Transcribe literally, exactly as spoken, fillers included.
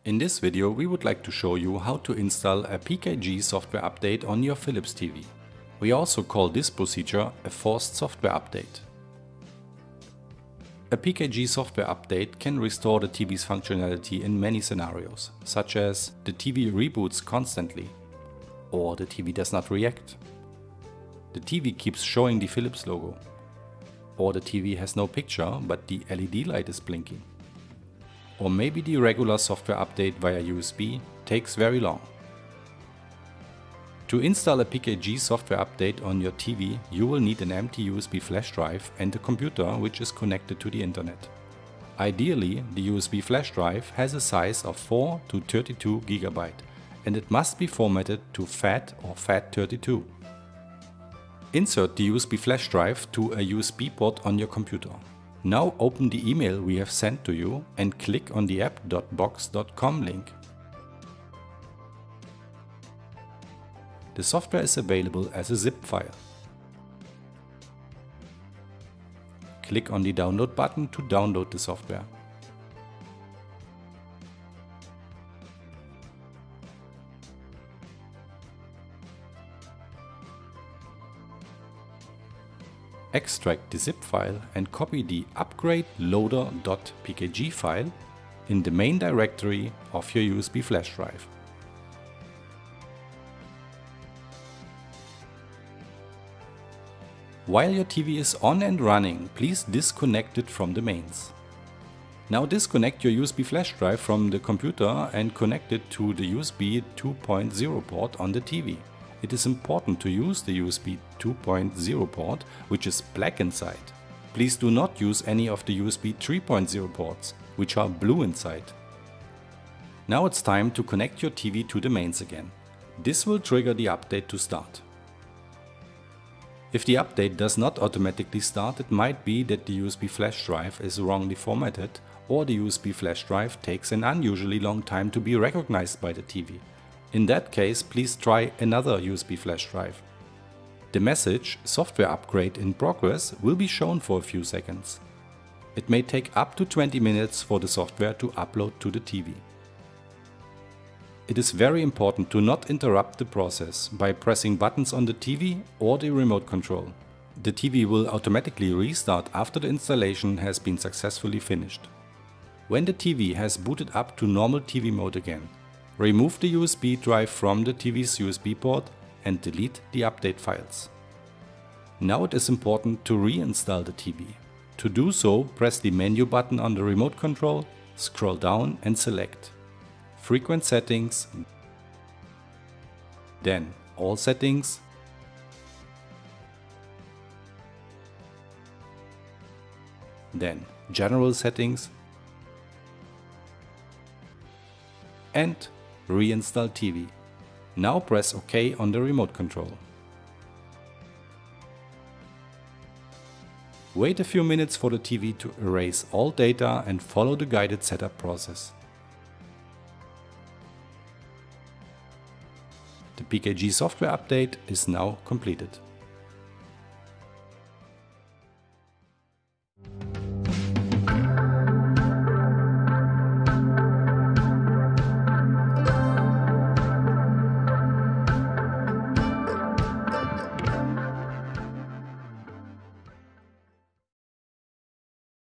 In this video we would like to show you how to install a P K G software update on your Philips T V. We also call this procedure a forced software update. A P K G software update can restore the T V's functionality in many scenarios, such as the T V reboots constantly, or the T V does not react, the T V keeps showing the Philips logo, or the T V has no picture but the L E D light is blinking. Or maybe the regular software update via U S B takes very long. To install a P K G software update on your T V, you will need an empty U S B flash drive and a computer which is connected to the internet. Ideally, the U S B flash drive has a size of four to thirty-two gigabyte and it must be formatted to FAT or FAT thirty-two. Insert the U S B flash drive to a U S B port on your computer. Now open the email we have sent to you and click on the app dot box dot com link. The software is available as a zip file. Click on the download button to download the software. Extract the zip file and copy the upgrade loader dot P K G file in the main directory of your U S B flash drive. While your T V is on and running, please disconnect it from the mains. Now disconnect your U S B flash drive from the computer and connect it to the U S B two point oh port on the T V. It is important to use the U S B two point oh port, which is black inside. Please do not use any of the U S B three point oh ports, which are blue inside. Now it's time to connect your T V to the mains again. This will trigger the update to start. If the update does not automatically start, it might be that the U S B flash drive is wrongly formatted or the U S B flash drive takes an unusually long time to be recognized by the T V. In that case, please try another U S B flash drive. The message "Software upgrade in progress" will be shown for a few seconds. It may take up to twenty minutes for the software to upload to the T V. It is very important to not interrupt the process by pressing buttons on the T V or the remote control. The T V will automatically restart after the installation has been successfully finished. When the T V has booted up to normal T V mode again, remove the U S B drive from the T V's U S B port and delete the update files. Now it is important to reinstall the T V. To do so, press the menu button on the remote control, scroll down and select Frequent Settings, then All Settings, then General Settings, and Reinstall T V. Now press OK on the remote control. Wait a few minutes for the T V to erase all data and follow the guided setup process. The P K G software update is now completed.